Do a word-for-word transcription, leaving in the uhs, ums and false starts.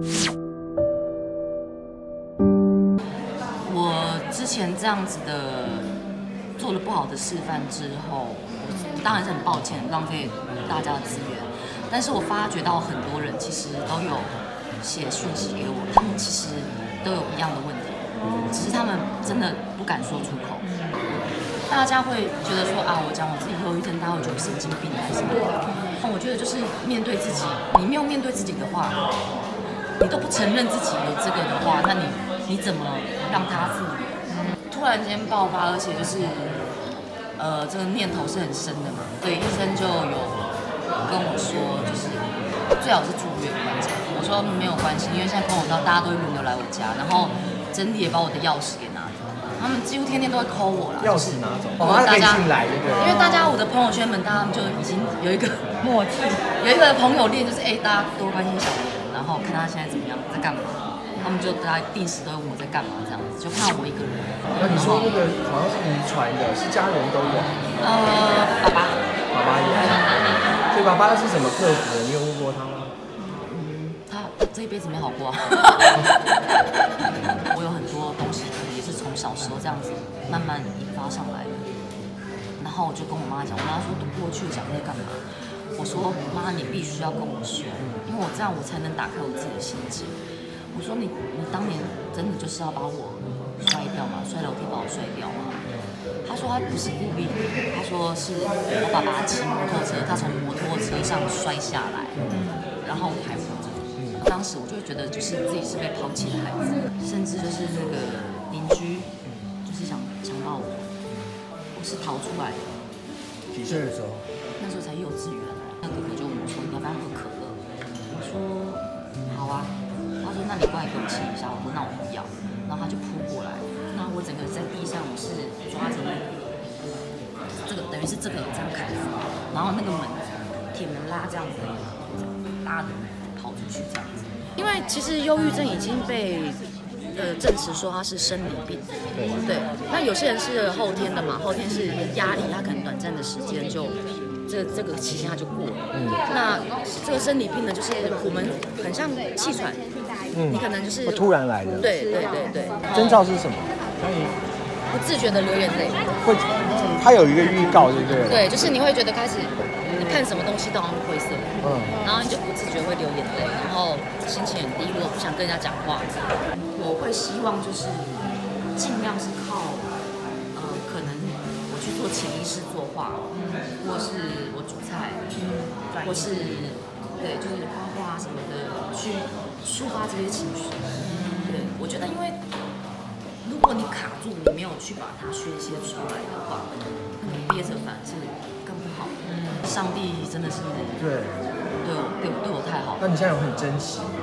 我之前这样子的做了不好的示范之后，我当然是很抱歉浪费大家的资源，但是我发觉到很多人其实都有写讯息给我，他们其实都有一样的问题，只是他们真的不敢说出口。大家会觉得说啊，我讲我自己忧郁症，大家会觉得神经病还是什么的。我觉得就是面对自己，你没有面对自己的话，你都不承认自己有这个的话，那你你怎么让它复原？突然间爆发，而且就是呃，这个念头是很深的嘛。对，医生就有跟我说，就是最好是住院观察。我说没有关系，因为现在空手道大家都会轮流来我家，然后整体也把我的钥匙给拿走。他们几乎天天都会 call 我啦， 钥匙拿走， 哦，大家进来，对不对？ 因为大家我的朋友圈们，大家就已经有一个默契，有一个朋友链，就是哎、欸，大家多关心小别人，然后看他现在怎么样，在干嘛，他们就大家定时都问我在干嘛，这样子，就怕我一个人。 那你说那个好像是遗传的，是家人都有？ 呃，爸爸， 爸爸也有。所以爸爸是怎么克服的？你有问过他吗？ 嗯，他这一辈子没好过啊。我有很多东西。从小时候这样子慢慢引发上来的，然后我就跟我妈讲，我妈说过去讲在干嘛？我说妈，你必须要跟我说，因为我这样我才能打开我自己的心结。我说你你当年真的就是要把我摔掉吗？摔楼梯把我摔掉吗？她说她不是故意的，她说是我爸爸骑摩托车，他从摩托车上摔下来，然后还活着。当时我就会觉得就是自己是被抛弃的孩子，甚至就是那个邻居就是想强暴我，我是逃出来的。 几岁的时候？ 那时候才幼稚园。那哥哥就问我说：“你要不要喝可乐？”我说：“好啊。”他说：“那你过来给我亲一下。”我说：“那我不要。”然后他就扑过来，那我整个在地上我是抓着那个这个等于是这个这样开始，然后那个门铁门拉这样子，拉的跑出去这样子。因为其实忧郁症已经被呃证实说它是生理病，对。那有些人是后天的嘛，后天是压力，他可能短暂的时间就这这个期间他就过了。嗯。那这个生理病呢，就是我们很像气喘，嗯，你可能就是突然来的。 对对对对。 征兆是什么？ 不自觉的流眼泪。 会，它有一个预告，对不对？ 对，就是你会觉得开始。看什么东西都好像灰色， 嗯， 然后你就不自觉会流眼泪，然后心情很低落，不想跟人家讲话。我会希望就是尽量是靠，呃，可能我去做潜意识作画，或是我煮菜，或是对，就是画画什么的，去抒发这些情绪。对，我觉得因为如果你卡住，你没有去把它宣泄出来的话，憋着反而是更不好。上帝真的是对对我对我对我太好了。 那你现在有很珍惜吗？